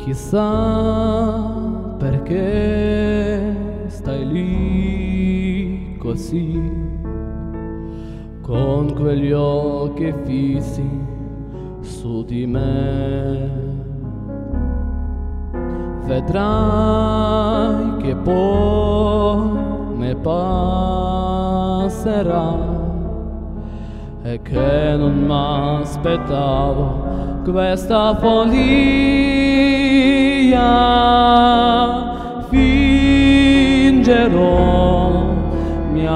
Chissà perché stai lì così, con quegli occhi fissi su di me. Vedrai che poi mi passerà e che non m'aspettavo questa follia. Fingerò, mi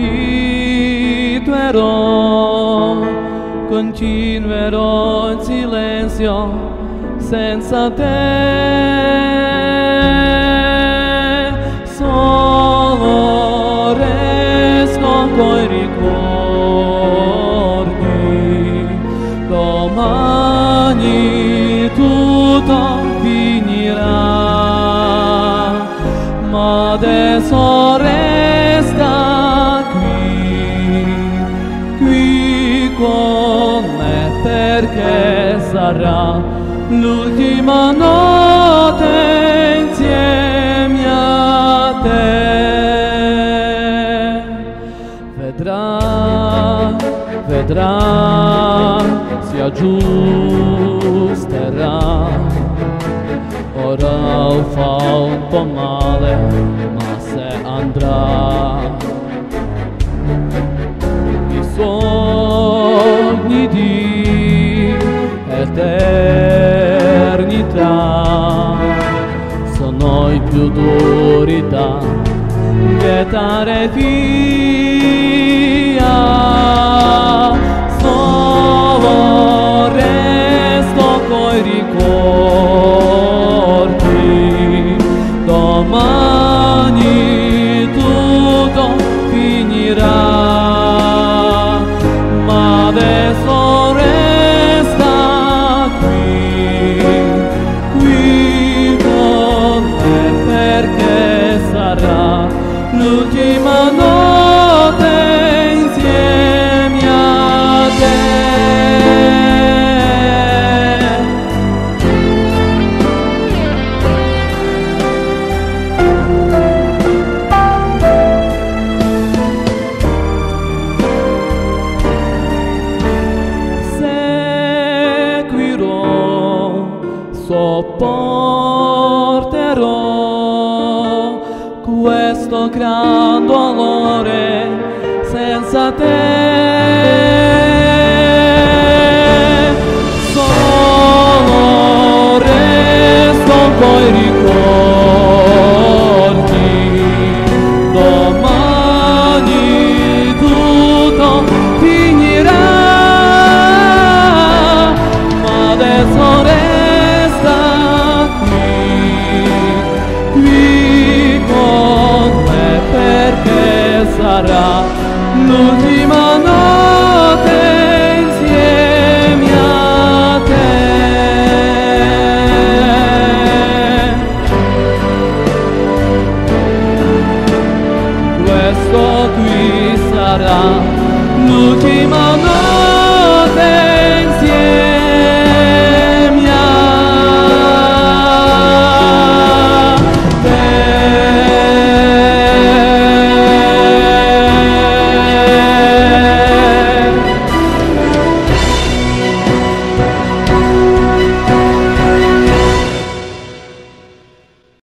abituerò, continuerò in silenzio senza te. Solo resto coi ricordi, domani tutto finirà, ma adesso resta qui con me, perché sarà l'ultima notte insieme a te. Vedrà, si aggiusterà. Ora fa un po' male, ma se andrà. I sogni di eternità sono i più duri da gettare via. Solo resto coi ricordi, domani tutto finirà, ma adesso resta qui con me, perché sarà l'ultima notte insieme a te. Seguirò, sopporterò questo gran dolore senza te. Solo resto coi ricordi, domani tutto finirà, ma adesso resta qui con me, perché sarà l'ultima